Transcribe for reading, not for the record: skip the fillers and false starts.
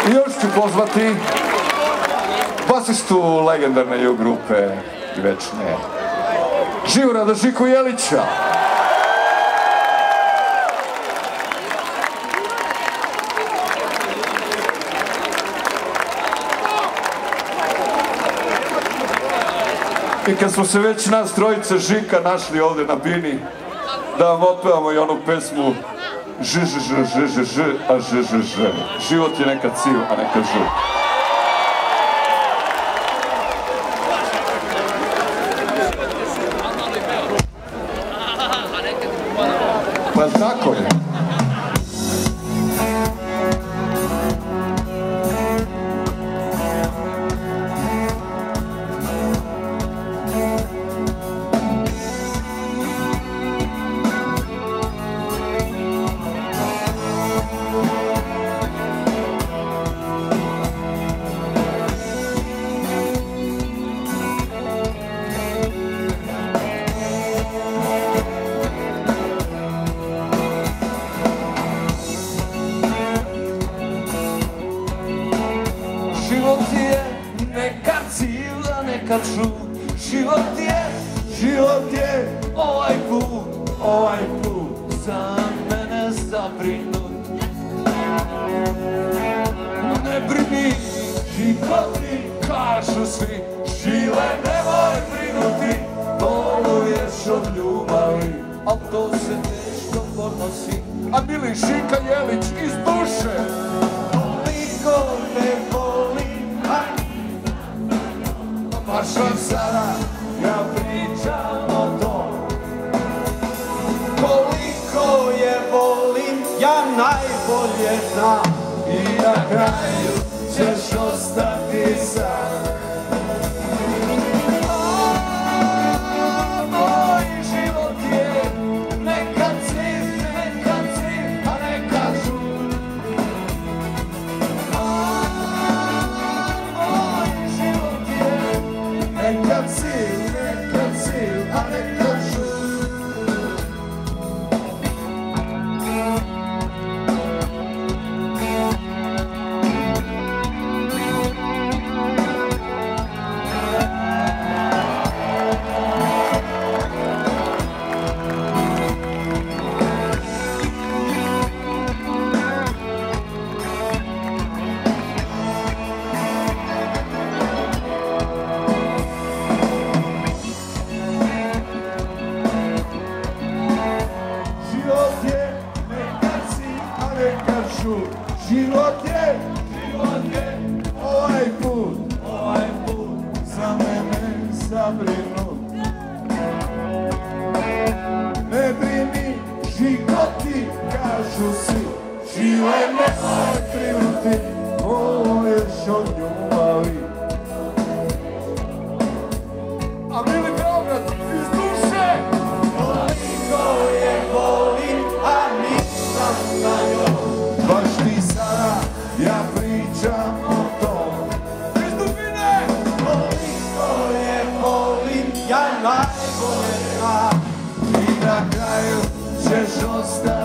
I još ću pozvati basistu legendarne ju grupe i večne Živorada Žiku Jelića. I kad smo se već nas trojice Žika našli ovdje na bini, da vam otpevamo i onu pesmu Ž, ž, ž, ž, ž, ž, a ž, ž, ž. Život je nekad siv, a nekad ž. Pa tako je. Život je nekad siv, a nekad žut. Život je ovaj put za mene zabrinut. Ne brini, Žikoti kažu svi, žile nemoj brinuti, boluješ od ljubavi, a to se teško podnosi. A bili Žika Jelić iz duše, koliko ne volim, baš vam sada ja pričam o tom. Koliko je volim, ja najbolje znam, i na kraju ćeš ostati sam. Moj život je nekad siv, a nekad žut. Moj život je nekad siv, a nekad žut. Život je ovaj put za mene zabrinut. Ne brini, Žikoti kažu svi, žile nemoj brinuti, boluješ od ljubavi. A bili Belgrad iz duše, koliko je volim, a nisam na njoj. Baš ti sada ja pričam o tom. Iz dubine, koliko je volim, ja najbolje znam, i na kraju ćeš ostati.